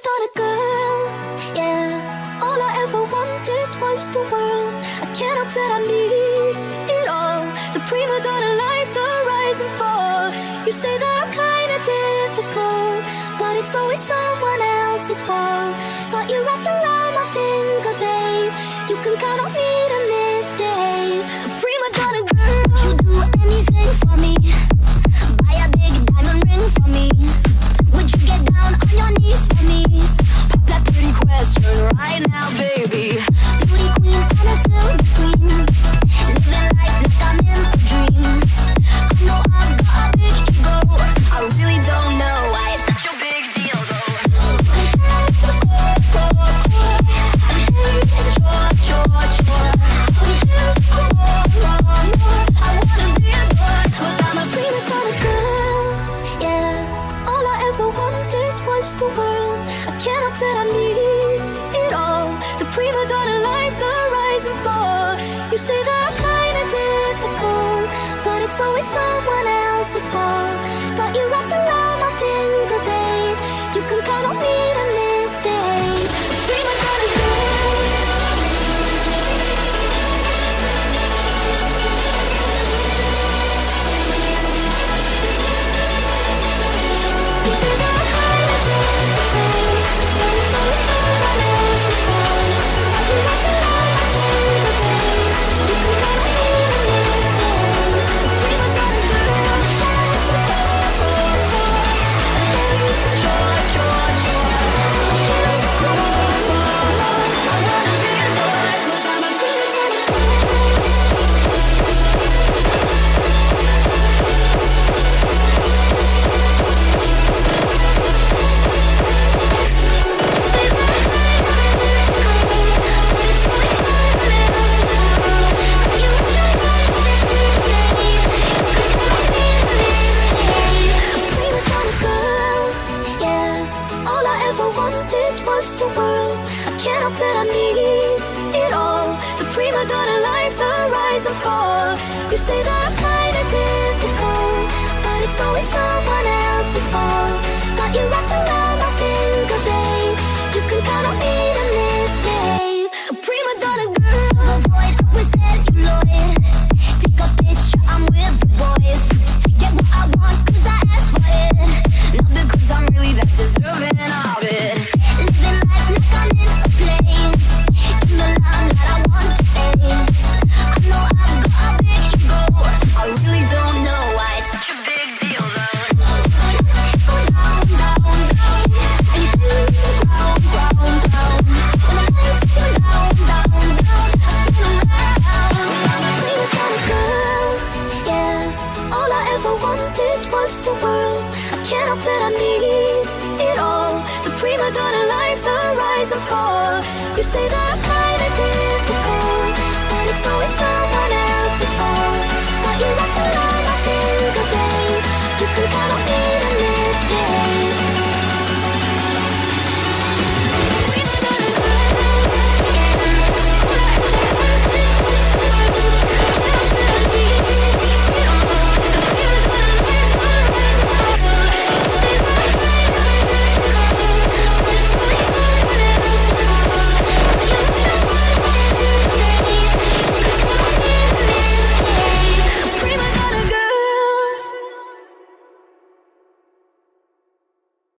donna girl, yeah. All I ever wanted was the world. I can't help that I need it all. The prima donna life, the rise and fall. You say that I'm kinda difficult, but it's always someone else's fault. Got you wrapped around my finger, babe. You can count on me to misbehave. Prima donna girl, would you do anything for me? Buy a big diamond ring for me. Would you get down on your knees for me? Pop that pretty question right now, baby. Beauty queen and a silver queen, living life like I'm in a dream. I know I've got a big ego, I really don't know why it's such a big deal though. I wanna be adored, 'cause I'm a prima donna girl, yeah. All I ever wanted was the world. I can't help that I need it all. The prima donna life, the rise and fall. You say that I'm kinda difficult, but it's always someone else's fault. Got you wrapped around my finger, babe. You can count on me to misbehave. Prima donna girl. You say that I'm kinda difficult, but it's always someone else's fault. Got you wrapped around my finger, babe. You can count on me to misbehave. Prima donna girl. The world, I can't help that I need it all. The prima donna life, the rise and fall. You say that I'm kinda difficult, but it's always someone else's fault. Got you wrapped around my finger, babe. You can count on me to misbehave. Prima donna girl, avoid with celluloid. Take a picture, I'm with the boys. Get what I want 'cause I asked for it, not because I'm really that deserving of it. Living life like I'm in a play, in the line that I want to stay. I know I've got a big ego, I really don't know why it's such a big deal though. Go down, down, down, and you feel the ground, ground, ground. When the lights go down, down, down, I spin around. I'm a prima donna girl, yeah. All I ever wanted was the world. I can't help that I need it all. The prima donna life, the rise and fall. You say that